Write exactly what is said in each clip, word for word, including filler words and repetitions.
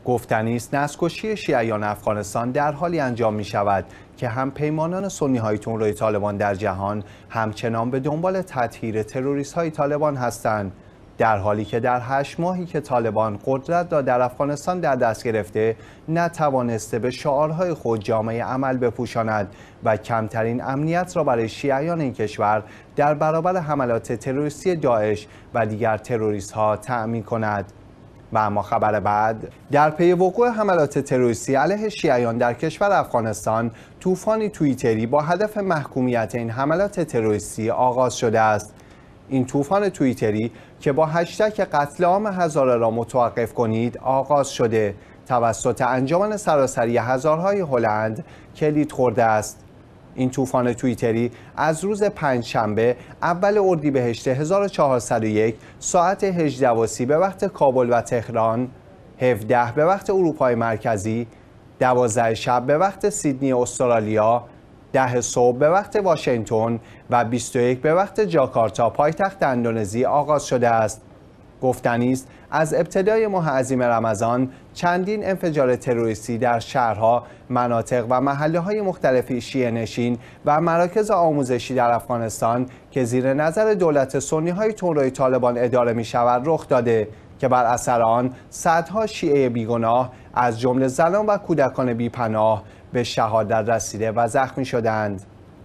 گفتنی است نسل‌کشی شیعیان افغانستان در حالی انجام می شود که هم پیمانان سنی های تندروی طالبان در جهان همچنان به دنبال تطهیر تروریست های طالبان هستند، در حالی که در هشت ماهی که طالبان قدرت را در افغانستان در دست گرفته نتوانسته به شعارهای خود جامعه عمل بپوشاند و کمترین امنیت را برای شیعیان این کشور در برابر حملات تروریستی داعش و دیگر تروریست ها تأمین کند. و اما خبر بعد، در پی وقوع حملات تروریستی علیه شیعیان در کشور افغانستان، طوفانی توییتری با هدف محکومیت این حملات تروریستی آغاز شده است. این طوفان توییتری که با هشتگ قتل عام هزاره را متوقف کنید آغاز شده توسط انجمن سراسری هزارهای هلند کلید خورده است. این طوفان توییتری از روز پنجشنبه اول اردیبهشت هزار و چهارصد و یک ساعت هجده و سی به وقت کابل و تهران، هفده به وقت اروپای مرکزی، دوازده شب به وقت سیدنی استرالیا، ده صبح به وقت واشنگتن و بیست و یک به وقت جاکارتا پایتخت اندونزی آغاز شده است. گفتنی است از ابتدای ماه عظیم رمضان چندین انفجار تروریستی در شهرها، مناطق و محله‌های مختلف شیعه نشین و مراکز آموزشی در افغانستان که زیر نظر دولت سنی‌های تندروی طالبان اداره می‌شود رخ داده که بر اثر آن صدها شیعه بیگناه از جمله زنان و کودکان بی‌پناه به شهادت رسیده و زخمی شدند.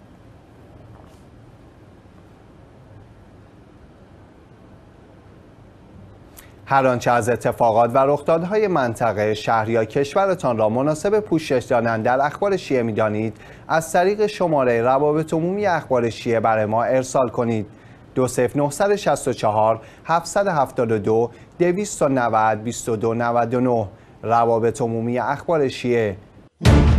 هر آنچه از اتفاقات و رخدادهای منطقه، شهر یا کشورتان را مناسب پوشش دادن در اخبار شیعه می‌دانید، از طریق شماره روابط عمومی اخبار شیعه برای ما ارسال کنید. دو صفر نه شش چهار هفت هفت دو دو و نه صفر دو دو نه نه روابط عمومی اخبار شیعه.